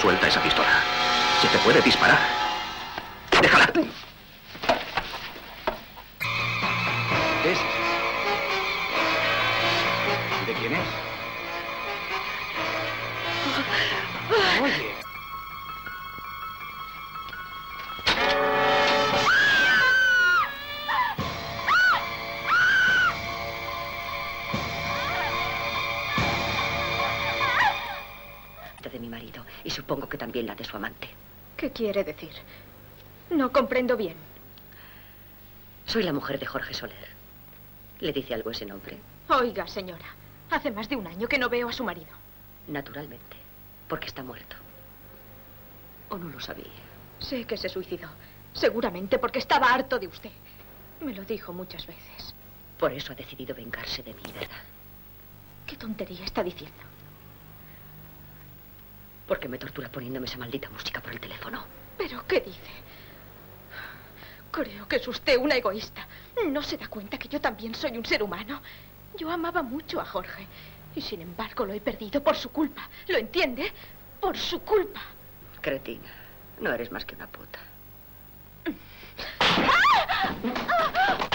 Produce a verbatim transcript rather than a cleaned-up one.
Suelta esa pistola. Se te puede disparar. ¡Déjala! ¿Es? ¿De quién es? Oye. De mi marido, y supongo que también la de su amante. ¿Qué quiere decir? No comprendo bien. Soy la mujer de Jorge Soler. ¿Le dice algo ese nombre? Oiga, señora, hace más de un año que no veo a su marido. Naturalmente, porque está muerto. ¿O no lo sabía? Sé que se suicidó. Seguramente porque estaba harto de usted. Me lo dijo muchas veces. Por eso ha decidido vengarse de mí, ¿verdad? ¿Qué tontería está diciendo? Porque me tortura poniéndome esa maldita música por el teléfono. ¿Pero qué dice? Creo que es usted una egoísta. ¿No se da cuenta que yo también soy un ser humano? Yo amaba mucho a Jorge. Y sin embargo lo he perdido por su culpa. ¿Lo entiende? Por su culpa. Cretina, no eres más que una puta. ¡Ah! ¡Ah!